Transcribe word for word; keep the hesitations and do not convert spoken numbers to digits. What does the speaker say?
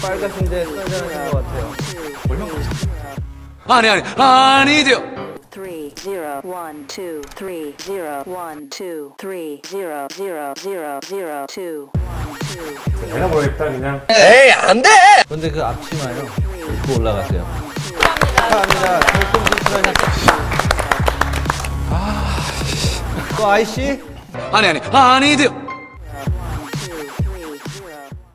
빨가신데 써자는 것 같아요. 아니 아니 아니죠. three zero one two three zero one two three zero zero zero zero two one two. 내가 모르겠다 그냥. 에이 안 돼. 근데 그 앞치마요. 입고 올라가세요. 감사합니다. 조금 조심하셨어요. 아, 또 아이씨? 아니 아니 아니죠.